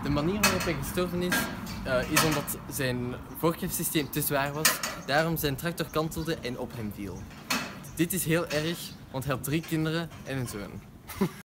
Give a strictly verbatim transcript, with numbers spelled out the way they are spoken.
De manier waarop hij gestorven is, uh, is omdat zijn voorkrijfsysteem te zwaar was, daarom zijn tractor kantelde en op hem viel. Dit is heel erg, want hij had drie kinderen en een zoon.